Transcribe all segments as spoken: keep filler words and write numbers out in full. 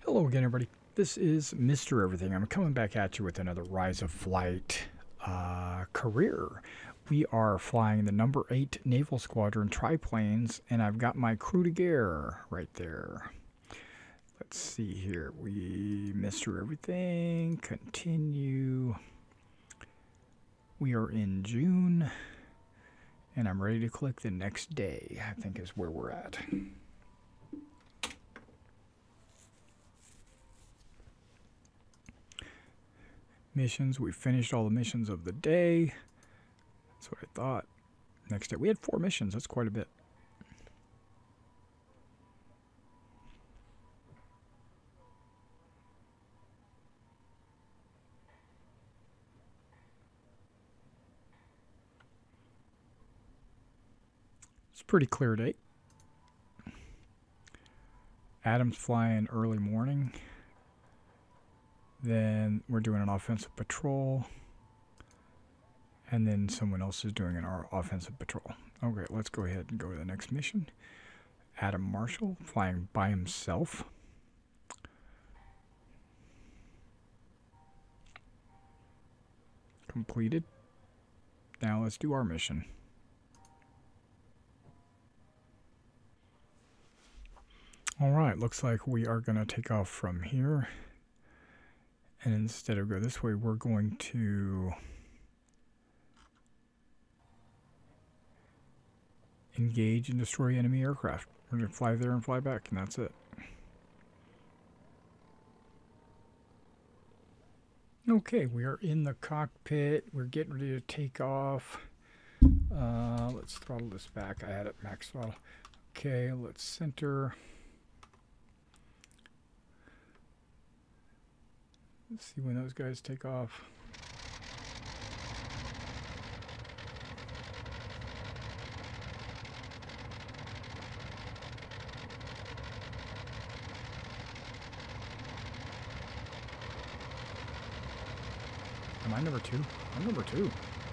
Hello again, everybody. This is Mister Everything. I'm coming back at you with another Rise of Flight uh, career. We are flying the number eight Naval Squadron triplanes, and I've got my crew de guerre right there. Let's see here. We Mister Everything, continue. We are in June, and I'm ready to click the next day, I think is where we're at. Missions, we finished all the missions of the day. That's what I thought. Next day, we had four missions. That's quite a bit. It's a pretty clear day. Adam's flying early morning. Then we're doing an offensive patrol. And then someone else is doing an offensive patrol. Okay, let's go ahead and go to the next mission. Adam Marshall flying by himself. Completed. Now let's do our mission. Alright, looks like we are going to take off from here. And instead of go this way, we're going to engage and destroy enemy aircraft. We're going to fly there and fly back, and that's it. Okay, we are in the cockpit. We're getting ready to take off. Uh, let's throttle this back. I had it max throttle. Okay, let's center. Let's see when those guys take off. Am I number two? I'm number two.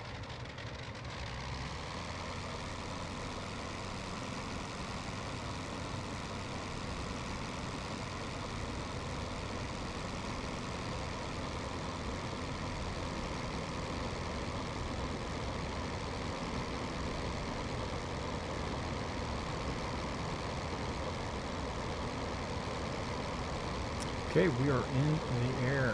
Okay, we are in the air.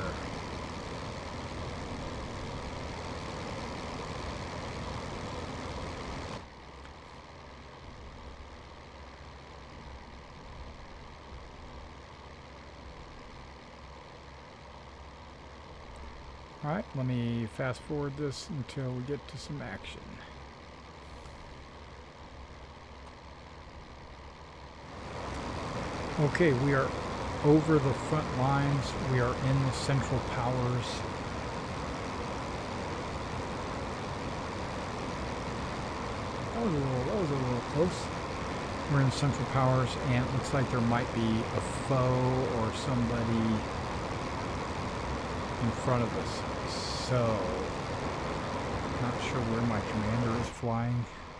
All right, let me fast forward this until we get to some action. Okay, we are over the front lines. We are in the Central Powers. That was a little, that was a little close. We're in Central Powers, and it looks like there might be a foe or somebody in front of us. So, not sure where my commander is flying.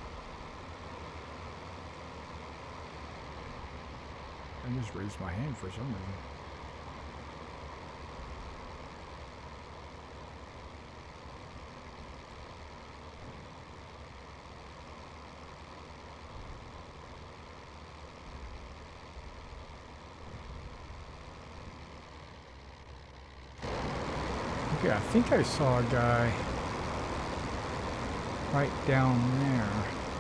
I just raised my hand for some reason. Okay, I think I saw a guy right down there.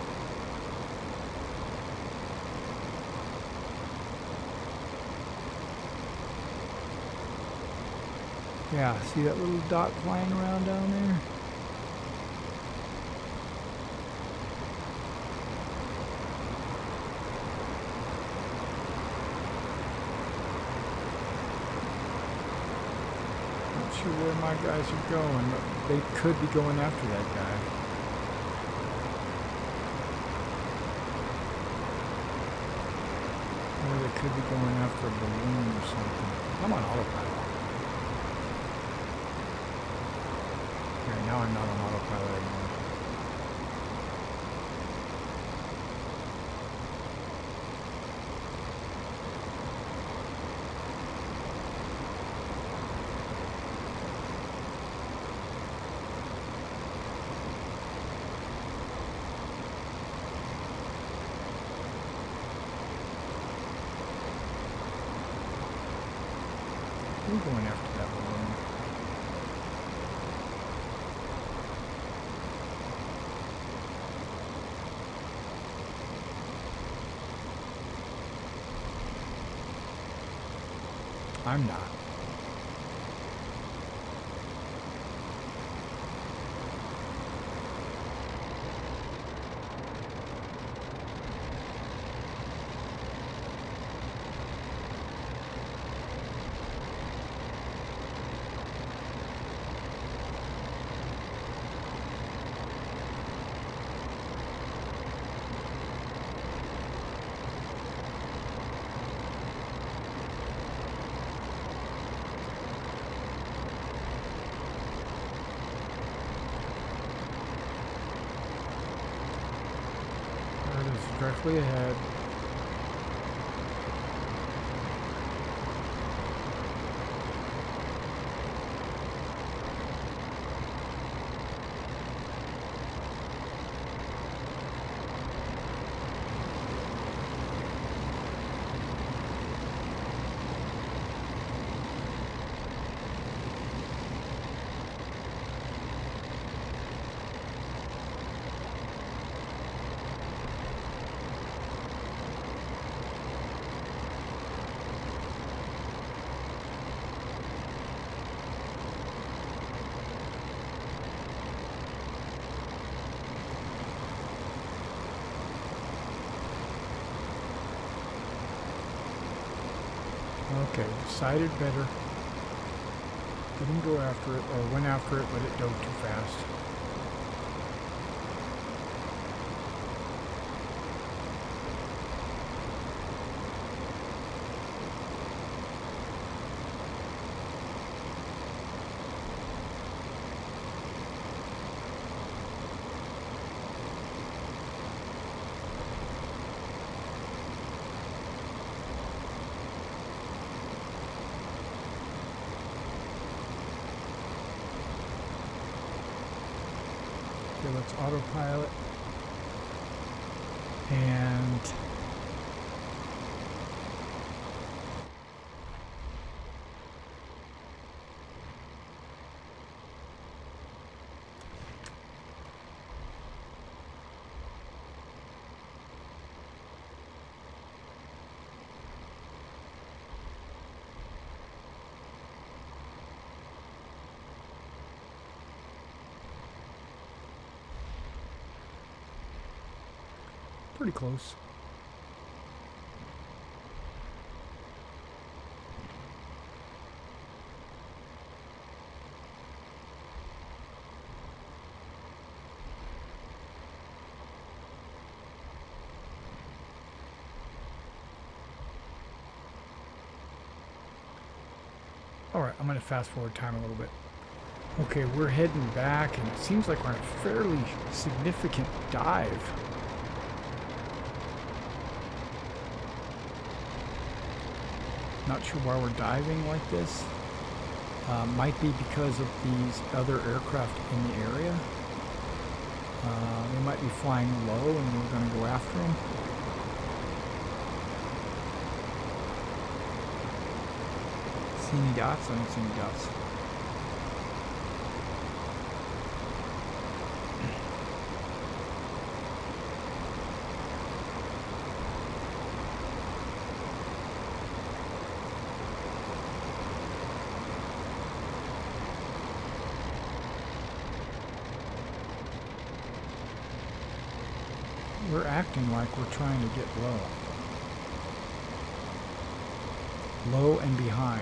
Yeah, see that little dot flying around down there? Not sure where my guys are going, but they could be going after that guy. Or they could be going after a balloon or something. I'm on autopilot. Now I'm not on autopilot anymore. I'm going after that balloon. I'm not. Directly ahead. Okay, decided better. Didn't go after it, or went after it, but it dove too fast. Okay, let's autopilot. And pretty close. All right, I'm going to fast forward time a little bit. Okay, we're heading back, and it seems like we're on a fairly significant dive. Not sure why we're diving like this. Uh, might be because of these other aircraft in the area. Uh, they might be flying low, and we're going to go after them. See any dots? I don't see any dots. We're acting like we're trying to get low. Low and behind.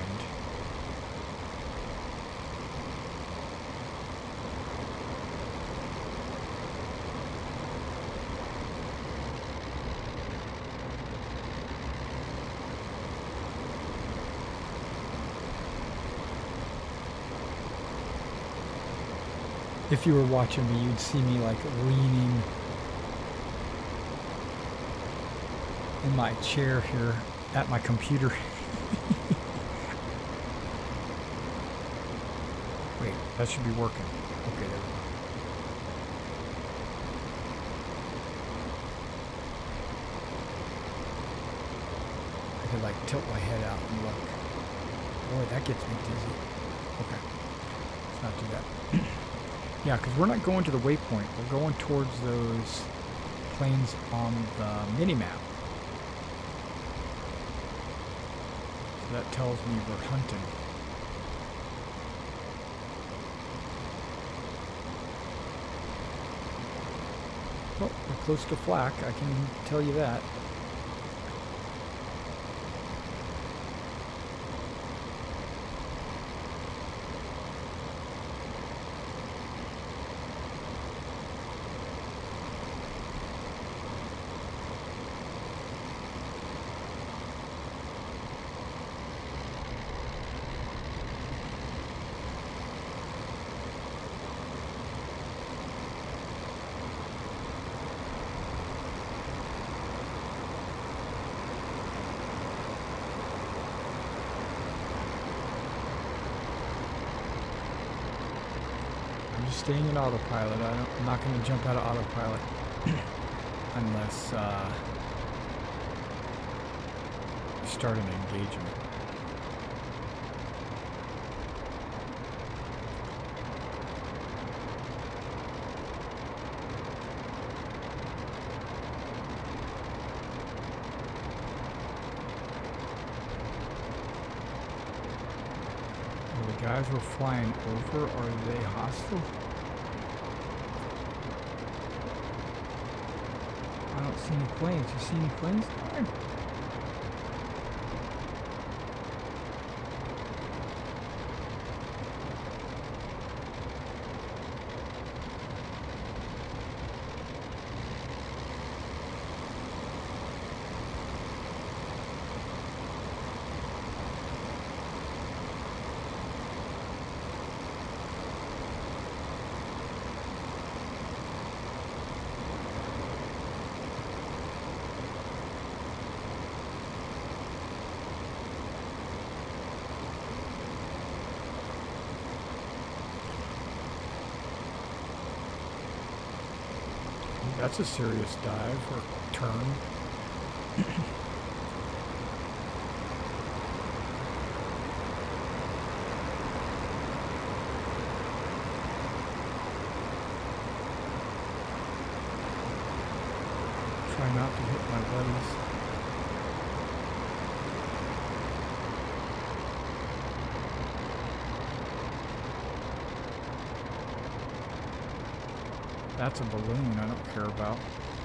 If you were watching me, you'd see me like leaning in my chair here at my computer. Wait, that should be working. Okay, there we go. I could like tilt my head out and look. Boy, that gets me dizzy. Okay, let's not do that. Yeah, because we're not going to the waypoint. We're going towards those planes on the mini-map. So that tells me we're hunting. Well, we're close to flak, I can tell you that. Staying in autopilot. I don't, I'm not going to jump out of autopilot unless uh, I start an engagement. Are the guys we're flying over, are they hostile? I don't see any planes. You see any planes there? That's a serious dive or turn. Try not to hit my buddies. That's a balloon I don't care about.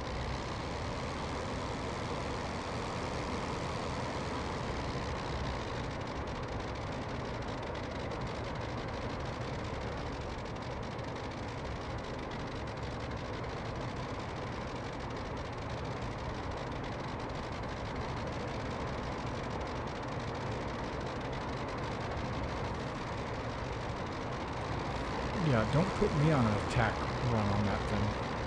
Yeah, don't put me on an attack run on that thing.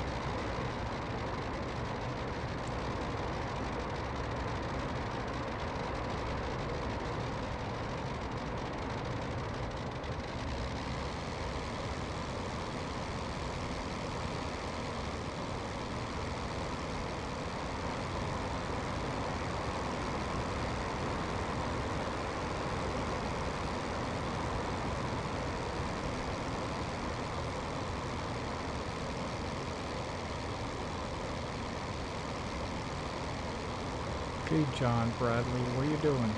Hey, John Bradley, what are you doing?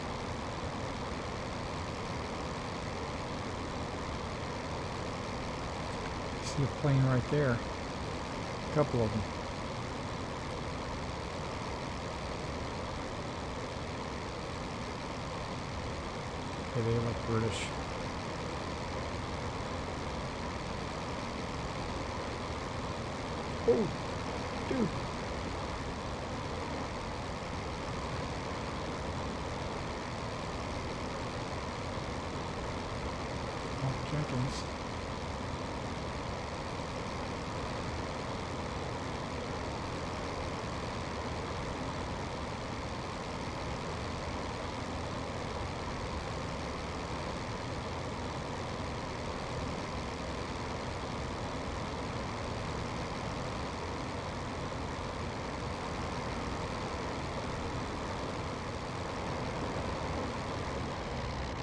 See a plane right there. A couple of them. Okay, they look British. Oh, dude. Jenkins.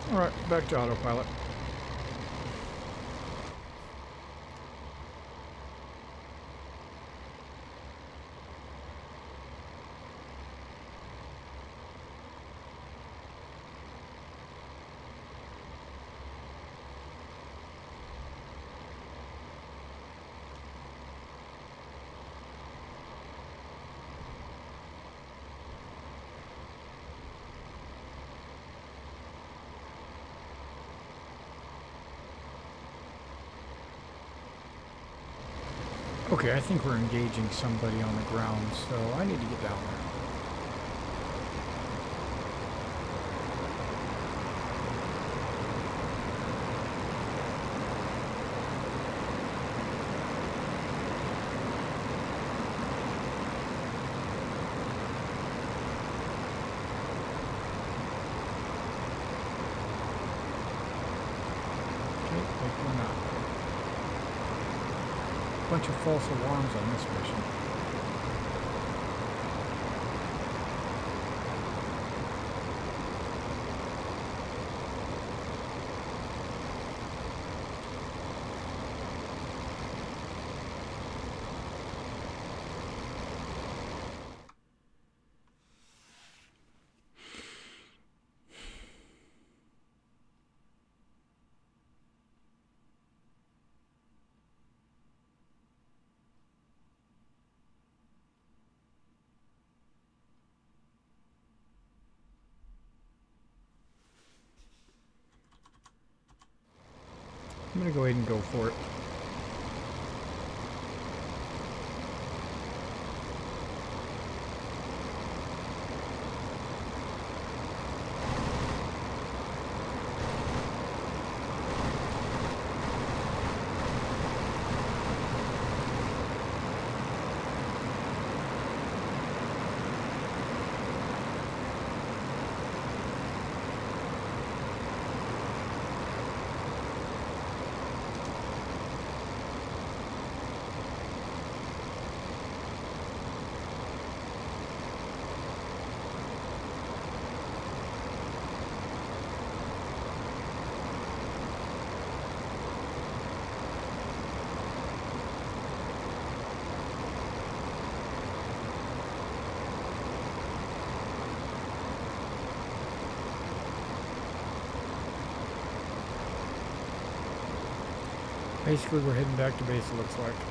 Alright, back to autopilot. Okay, I think we're engaging somebody on the ground, so I need to get down there. Okay, like we're not. Bunch of false alarms on this mission. I'm gonna go ahead and go for it. Basically, we're heading back to base, it looks like.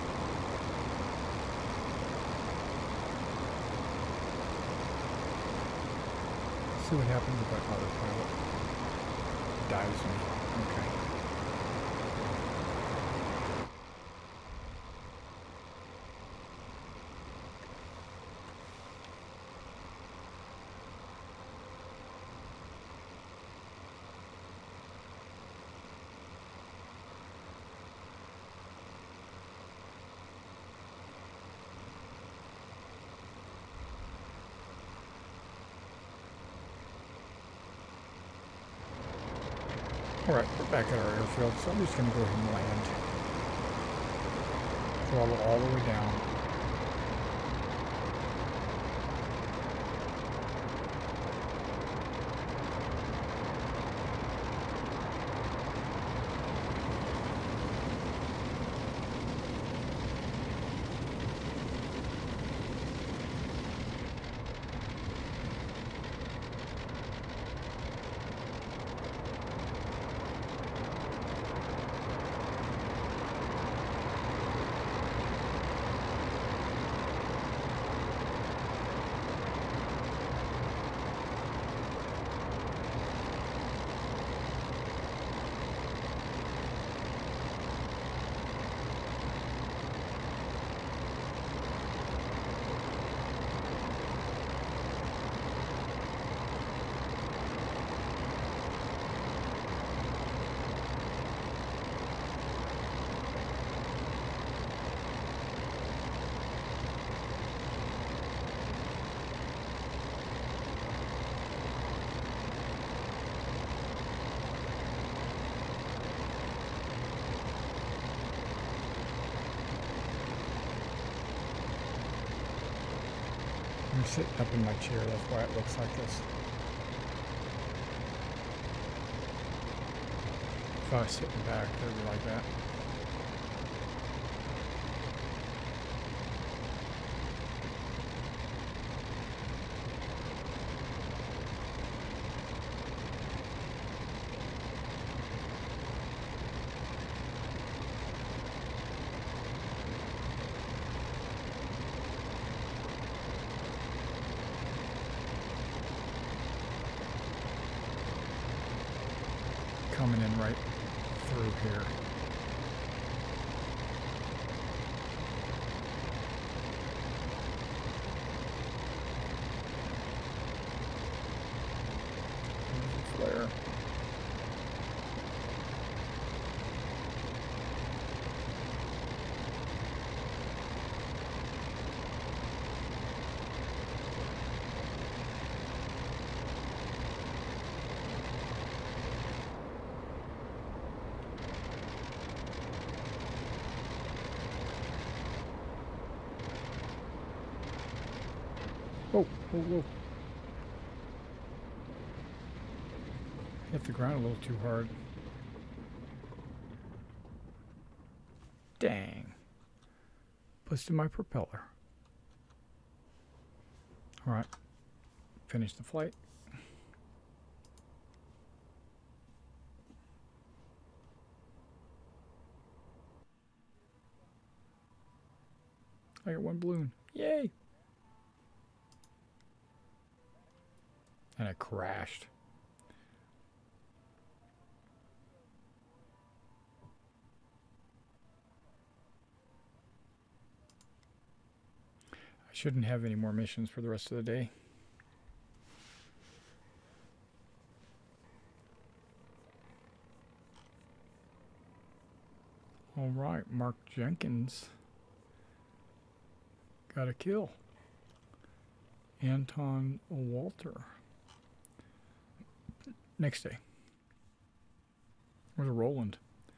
See what happens if I autopilot. Dives me. Okay. Alright, we're back at our airfield, so I'm just going to go ahead and land. Throttle all the way down. I'm sitting up in my chair, that's why it looks like this. If I was sitting back, it would be like that. Coming in right through here. There's a flare. Whoa, whoa, whoa. Hit the ground a little too hard. Dang. Busted my propeller. Alright. Finish the flight. I got one balloon. Yay! And it crashed. I shouldn't have any more missions for the rest of the day. All right, Mark Jenkins got a kill. Anton Walter. Next day. Where's Roland?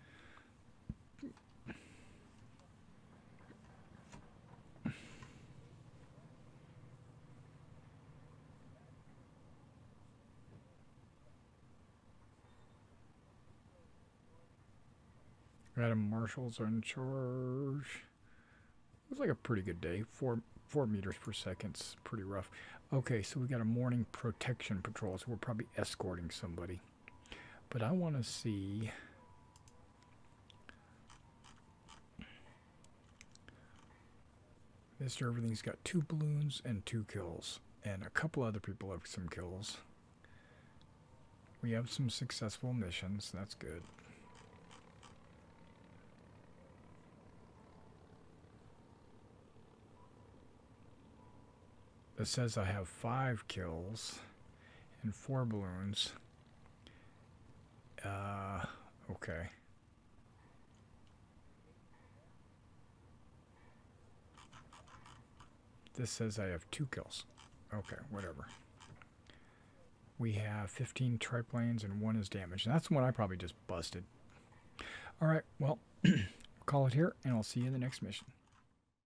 Adam Marshall's in charge. It was like a pretty good day. Four four meters per second's pretty rough. Okay, so we got a morning protection patrol, so we're probably escorting somebody. But I want to see. Mister Everything's got two balloons and two kills, and a couple other people have some kills. We have some successful missions. That's good. It says I have five kills and four balloons. Uh, okay. This says I have two kills. Okay, whatever. We have fifteen triplanes and one is damaged. And that's the one I probably just busted. All right, well, call it here, and I'll see you in the next mission.